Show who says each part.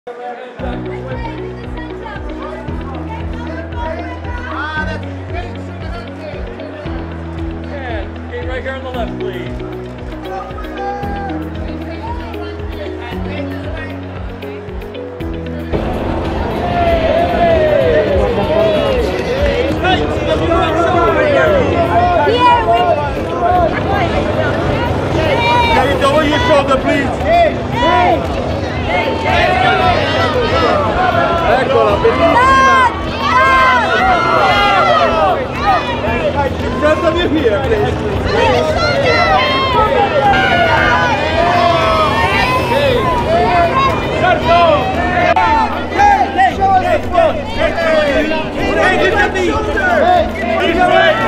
Speaker 1: Right here on the left, please.
Speaker 2: Can you double your shoulder, please? Eccola, bellissima! In front of you here, please. Hey, show us the front. Hey, look at me. Hey,